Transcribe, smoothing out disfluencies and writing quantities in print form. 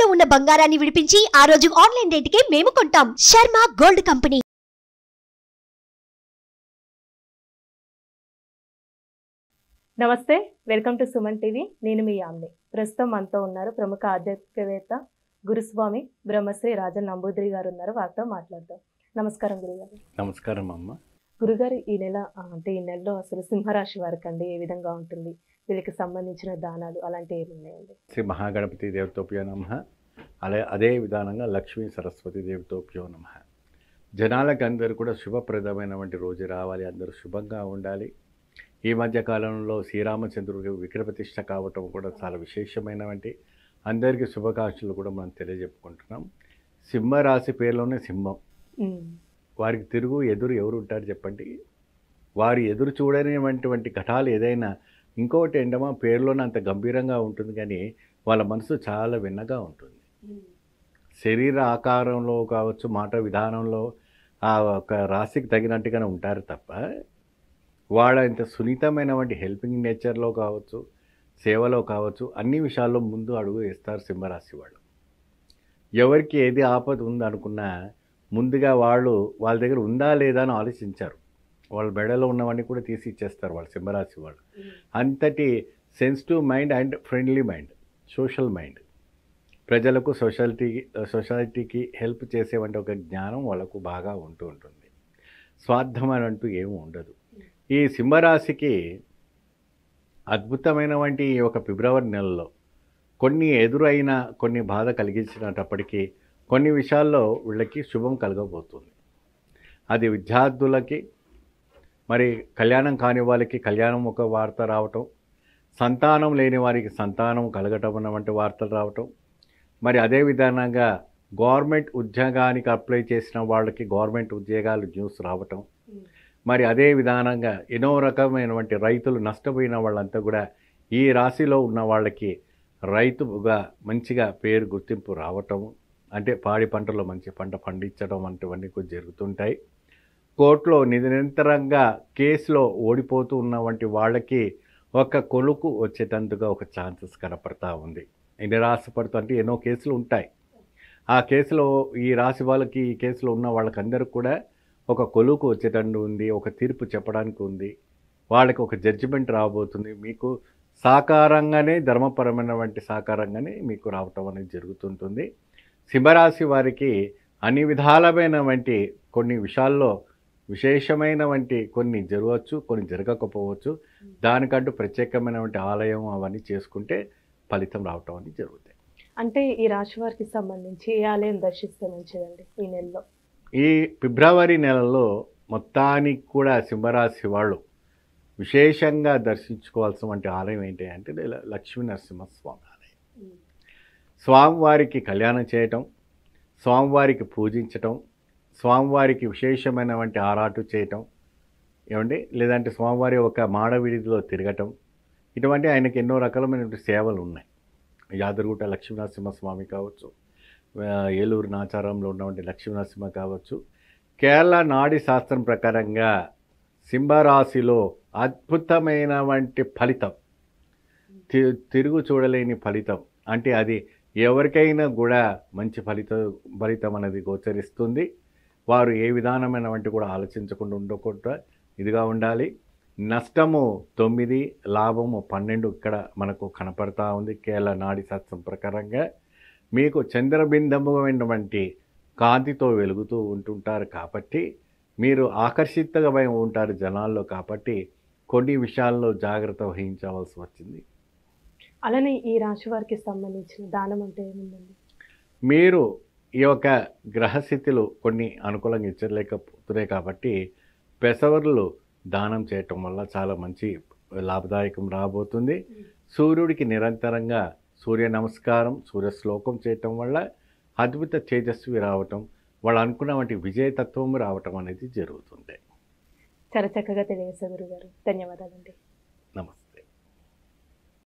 తాకట్టులో ఉన్న బంగారాన్ని విడిపించి ఆ రోజు ఆన్లైన్ రేటుకే మేము కొంటాం. Sharma gold company. నమస్తే, వెల్కమ్ టు సుమన్ టీవీ. నేను మీ యామ్ని. ప్రస్తుతం మనతో ఉన్నారు ప్రముఖ ఆధ్యాత్మికవేత్త గురుస్వామి బ్రహ్మశ్రీ రాజన్ నంబూద్రి గారు ఉన్నారు. వారితో మాట్లాడదాం. నమస్కారం గురుగారు. నమస్కారం అమ్మ. గురుగారు, ఈ నెలలో అసలు సింహరాశి వారికి అండి ఏ విధంగా ఉంటుంది? వీళ్ళకి సంబంధించిన దానాలు అలాంటివి ఏమి ఉన్నాయండి? శ్రీ మహాగణపతి దేవతోప్యో నమః. అదే విధానంగా లక్ష్మీ సరస్వతి దేవతోప్యో నమః. జనాలకు అందరూ కూడా శుభప్రదమైనటువంటి రోజు రావాలి, అందరూ శుభంగా ఉండాలి. ఈ మధ్య కాలంలో శ్రీరామచంద్రుడికి విగ్రహప్రతిష్ఠ కావటం కూడా చాలా విశేషమైనటువంటి అందరికీ శుభాకాంక్షలు కూడా మనం తెలియజెప్పుకుంటున్నాం. సింహరాశి పేరులోనే సింహం. వారికి తిరుగు ఎదురు ఎవరు ఉంటారు చెప్పండి? వారు ఎదురు చూడనివంటి ఘటాలు ఏదైనా, ఇంకొకటి ఏంటమ్మా, పేరులోనే అంత గంభీరంగా ఉంటుంది కానీ వాళ్ళ మనసు చాలా విన్నగా ఉంటుంది. శరీర ఆకారంలో కావచ్చు, మాట విధానంలో ఆ ఒక రాశికి తగినట్టుగానే ఉంటారు తప్ప వాళ్ళ ఇంత సున్నితమైనటువంటి హెల్పింగ్ నేచర్లో కావచ్చు, సేవలో కావచ్చు, అన్ని విషయాల్లో ముందు అడుగు వేస్తారు సింహరాశి వాళ్ళు. ఎవరికి ఏది ఆపద ఉందనుకున్నా ముందుగా వాళ్ళ దగ్గర ఉందా లేదా అని ఆలోచించారు. వాళ్ళ మెడలో ఉన్నవన్నీ కూడా తీసి ఇచ్చేస్తారు వాళ్ళు సింహరాశి వాళ్ళు. అంతటి sensitive mind and friendly mind, social mind. ప్రజలకు సొసైటీకి హెల్ప్ చేసేవంటి ఒక జ్ఞానం వాళ్ళకు బాగా ఉంటూ ఉంటుంది. స్వార్థం అని అంటూ ఏమీ ఉండదు. ఈ సింహరాశికి అద్భుతమైనటువంటి ఒక ఫిబ్రవరి నెలలో కొన్ని ఎదురైన, కొన్ని బాధ కలిగించినప్పటికీ కొన్ని విషయాల్లో వీళ్ళకి శుభం కలగబోతుంది. అది విద్యార్థులకి, మరి కళ్యాణం కాని వాళ్ళకి కళ్యాణం ఒక వార్త రావటం, సంతానం లేని వారికి సంతానం కలగటం అన్నటువంటి వార్తలు రావటం, మరి అదే విధానంగా గవర్నమెంట్ ఉద్యోగానికి అప్లై చేసిన వాళ్ళకి గవర్నమెంట్ ఉద్యోగాలు న్యూస్ రావటం, మరి అదే విధానంగా ఎన్నో రకమైనటువంటి రైతులు నష్టపోయిన వాళ్ళంతా కూడా ఈ రాశిలో ఉన్న వాళ్ళకి రైతుగా మంచిగా పేరు గుర్తింపు రావటం, అంటే పాడి పంటలో మంచి పంట పండించడం వంటివన్నీ కూడా జరుగుతుంటాయి. కోర్టులో నిరంతరంగా కేసులో ఓడిపోతూ ఉన్నవంటి వాళ్ళకి ఒక కొలుకు వచ్చేటందుగా ఒక ఛాన్సెస్ కనపడతా ఉంది. నిరాశపడుతూ అంటే ఎన్నో కేసులు ఉంటాయి. ఆ కేసులో ఈ రాశి వాళ్ళకి, ఈ కేసులో ఉన్న వాళ్ళకందరూ కూడా ఒక కొలుకు వచ్చేటండు ఉంది, ఒక తీర్పు చెప్పడానికి ఉంది, వాళ్ళకి ఒక జడ్జిమెంట్ రాబోతుంది. మీకు సాకారంగానే, ధర్మపరమైనటువంటి సాకారంగానే మీకు రావటం అనేది జరుగుతుంటుంది. సింహరాశి వారికి అన్ని విధాలమైనటువంటి కొన్ని విషయాల్లో విశేషమైనటువంటి కొన్ని జరగవచ్చు, కొన్ని జరగకపోవచ్చు. దానికంటూ ప్రత్యేకమైనటువంటి ఆలయం అవన్నీ చేసుకుంటే ఫలితం రావటం అనేది జరుగుతాయి. అంటే ఈ రాశి వారికి సంబంధించి ఏ ఆలయం దర్శిస్తే మంచిదండి ఈ నెలలో? ఈ ఫిబ్రవరి నెలలో మొత్తానికి కూడా సింహరాశి వాళ్ళు విశేషంగా దర్శించుకోవాల్సినటువంటి ఆలయం ఏంటి అంటే లక్ష్మీ నరసింహస్వామి ఆలయం. స్వామివారికి కళ్యాణం చేయటం, స్వామివారికి పూజించటం, స్వామివారికి విశేషమైనటువంటి ఆరాటు చేయటం ఏమండి, లేదంటే స్వామివారి ఒక మాడవీధిలో తిరగటం, ఇటువంటి ఆయనకి ఎన్నో రకాలమైనటువంటి సేవలు ఉన్నాయి. యాదగిరిగుట్ట లక్ష్మీనరసింహస్వామి కావచ్చు, ఏలూరు నాచారంలో ఉన్నటువంటి లక్ష్మీనరసింహ కావచ్చు. కేరళ నాడి శాస్త్రం ప్రకారంగా సింహరాశిలో అద్భుతమైనటువంటి ఫలితం, తిరుగు చూడలేని ఫలితం, అంటే అది ఎవరికైనా కూడా మంచి ఫలితం అనేది గోచరిస్తుంది. వారు ఏ విధానమైనటువంటి కూడా ఆలోచించకుండా ఉండకుండా ఇదిగా ఉండాలి. నష్టము 9, లాభము 12 ఇక్కడ మనకు కనపడతా ఉంది. కేరళ నాడి శాస్త్రం ప్రకారంగా మీకు చంద్రబింబమైనటువంటి కాంతితో వెలుగుతూ ఉంటుంటారు కాబట్టి మీరు ఆకర్షితమై ఉంటారు జనాల్లో. కాబట్టి కొన్ని విషయాల్లో జాగ్రత్త వహించవలసి వచ్చింది. అలానే ఈ రాశి వారికి సంబంధించిన దానం అంటే ఏముందండి? మీరు ఈ యొక్క గ్రహస్థితులు కొన్ని అనుకూలంగా ఇచ్చలేకపోతున్నాయి కాబట్టి పెసవర్లు దానం చేయటం వల్ల చాలా మంచి లాభదాయకం రాబోతుంది. సూర్యుడికి నిరంతరంగా సూర్య నమస్కారం, సూర్య శ్లోకం చేయటం వల్ల అద్భుత తేజస్వి రావటం, వాళ్ళు అనుకున్నటువంటి విజయతత్వం రావటం అనేది జరుగుతుంది. చాలా చక్కగా తెలియజేశారు గురుగారు. ధన్యవాదాలండి. నమస్తే.